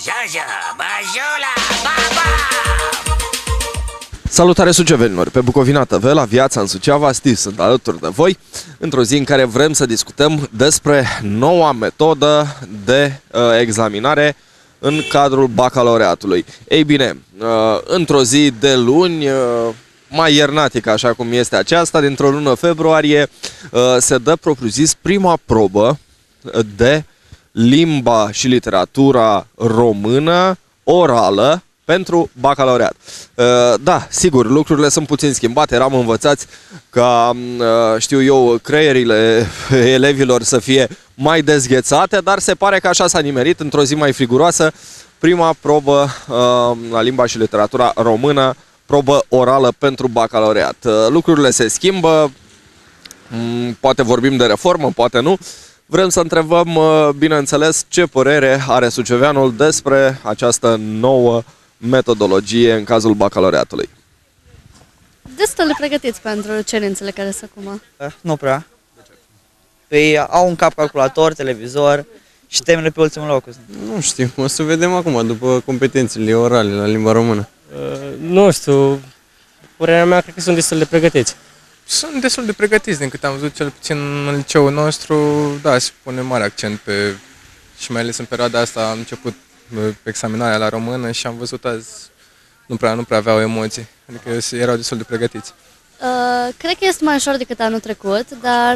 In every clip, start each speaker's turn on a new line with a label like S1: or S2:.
S1: Jaja, Bajula, Baba!
S2: Salutare sucevenilor! Pe Bucovina TV, la Viața în Suceava, Steve sunt alături de voi într-o zi în care vrem să discutăm despre noua metodă de examinare în cadrul bacalaureatului. Ei bine, într-o zi de luni, mai iernatică așa cum este aceasta, dintr-o lună februarie, se dă propriu-zis prima probă de limba și literatura română orală pentru bacalaureat. Da, sigur, lucrurile sunt puțin schimbate. Eram învățați ca, știu eu, creierile elevilor să fie mai dezghețate, dar se pare că așa s-a nimerit într-o zi mai friguroasă. Prima probă la limba și literatura română, probă orală pentru bacalaureat. Lucrurile se schimbă, poate vorbim de reformă, poate nu. Vrem să întrebăm, bineînțeles, ce părere are suceveanul despre această nouă metodologie în cazul bacalaureatului.
S3: Destul de pregătiți pentru cerințele care sunt acum.
S4: Nu prea. Păi au în cap calculator, televizor și temele pe ultimul loc.
S5: Nu știu, o să vedem acum, după competențele orale la limba română.
S6: Nu știu, părerea mea, cred că sunt destul de pregătiți.
S7: Sunt destul de pregătiți, din câte am văzut, cel puțin în liceul nostru, da, se pune mare accent pe, și mai ales în perioada asta am început examinarea la română și am văzut azi, nu prea aveau emoții, adică erau destul de pregătiți.
S3: Cred că este mai ușor decât anul trecut, dar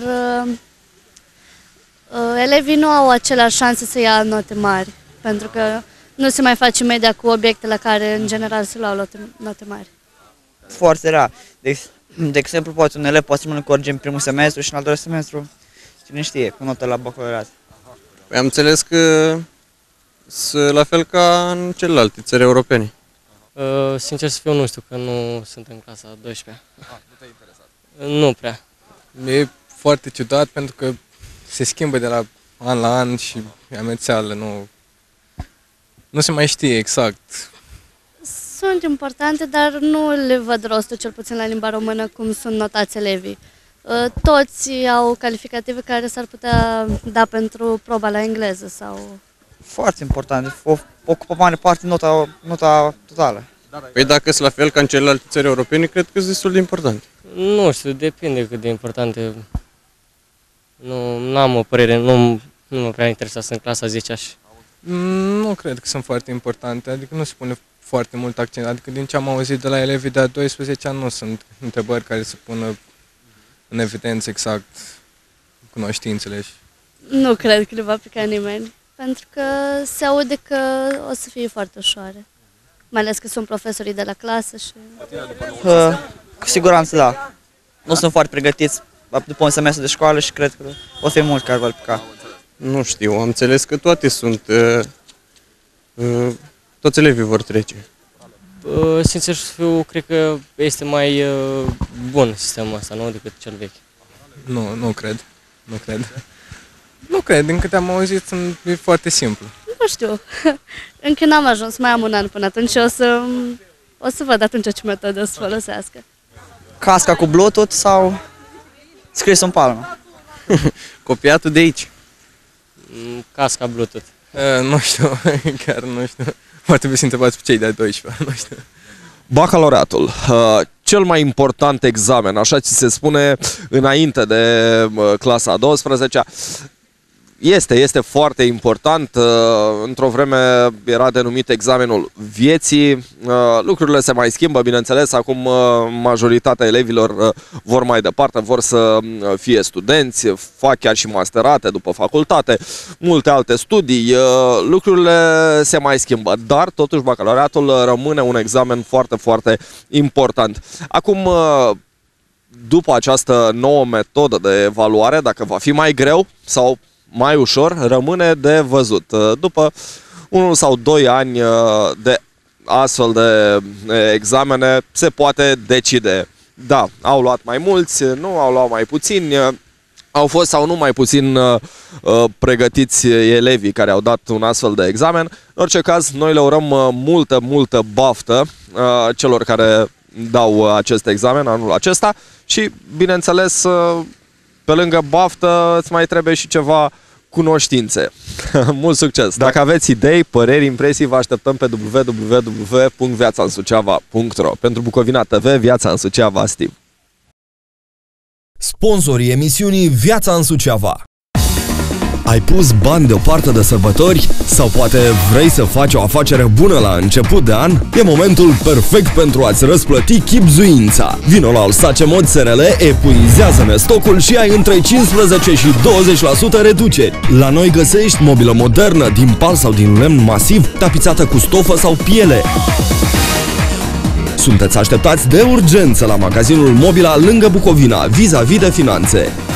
S3: elevii nu au aceleași șanse să ia note mari, pentru că nu se mai face media cu obiecte la care, în general, se luau note mari.
S4: Foarte rar. De exemplu, poate un elev poate să corige în primul semestru și în al doilea semestru, cine știe, cu notă la bacalaureat.
S5: Păi am înțeles că sunt la fel ca în celelalte țări europene.
S6: Sincer să fiu, nu știu, că nu sunt în clasa 12-a.
S7: Nu te-a interesat?
S6: Nu prea.
S7: E foarte ciudat pentru că se schimbă de la an la an și e amețeală, nu se mai știe exact.
S3: Sunt importante, dar nu le văd rostul, cel puțin la limba română, cum sunt notați elevii. Toți au calificative care s-ar putea da pentru proba la engleză sau...
S4: Foarte important, ocupă mare parte nota totală.
S5: Păi dacă sunt la fel ca în celelalte țări europene, cred că sunt destul de importante.
S6: Nu știu, depinde cât de importante. Nu am o părere, nu mă prea interesat să în clasa 10-a și...
S7: Nu cred că sunt foarte importante, adică nu se pune foarte mult accent, adică din ce am auzit de la elevii de a 12 ani nu sunt întrebări care să pună în evidență exact cunoștințele.
S3: Nu cred că le va pica nimeni, pentru că se aude că o să fie foarte ușoare. Mai ales că sunt profesorii de la clasă și...
S4: Cu siguranță da. Nu sunt foarte pregătiți după un semestru de școală și cred că o să fie mult care vor pica.
S5: Nu știu, am înțeles că toate sunt... toți elevii vor trece.
S6: Sincer să fiu, cred că este mai bun sistemul ăsta, nu, decât cel vechi.
S7: Nu cred. Nu cred, din câte am auzit, e foarte simplu.
S3: Nu știu, încă n-am ajuns, mai am un an până atunci și o să văd atunci ce metodă o să folosească.
S4: Casca cu Bluetooth sau scris în palmă?
S5: Copiatul de aici.
S6: Casca Bluetooth.
S7: Nu știu, chiar nu știu. Ar trebui să întrebați pe cei de-a 12-a, nu știu.
S2: Bacalaureatul, cel mai important examen, așa ți se spune înainte de clasa a 12-a, este foarte important. Într-o vreme era denumit examenul vieții. Lucrurile se mai schimbă, bineînțeles. Acum majoritatea elevilor vor mai departe, vor să fie studenți, fac chiar și masterate după facultate, multe alte studii. Lucrurile se mai schimbă, dar totuși bacalaureatul rămâne un examen foarte, foarte important. Acum, după această nouă metodă de evaluare, dacă va fi mai greu sau mai ușor, rămâne de văzut. După 1 sau 2 ani de astfel de examene se poate decide. Da, au luat mai mulți, nu au luat mai puțini, au fost sau nu mai puțin pregătiți elevii care au dat un astfel de examen. În orice caz, noi le urăm multă baftă celor care dau acest examen anul acesta și, bineînțeles, pe lângă baftă îți mai trebuie și ceva cunoștințe. Mult succes! Dacă aveți idei, păreri, impresii, vă așteptăm pe www.viațaînsuceava.ro. Pentru Bucovina TV, Viața în Suceava, Steve.
S8: Sponsorii emisiunii Viața în Suceava. Ai pus bani deoparte de sărbători? Sau poate vrei să faci o afacere bună la început de an? E momentul perfect pentru a-ți răsplăti chibzuința. Vino la Alsace Mod SRL, epuizează-ne stocul și ai între 15 și 20% reduceri. La noi găsești mobilă modernă, din pal sau din lemn masiv, tapizată cu stofă sau piele. Sunteți așteptați de urgență la magazinul Mobila lângă Bucovina, vis-a-vis de finanțe.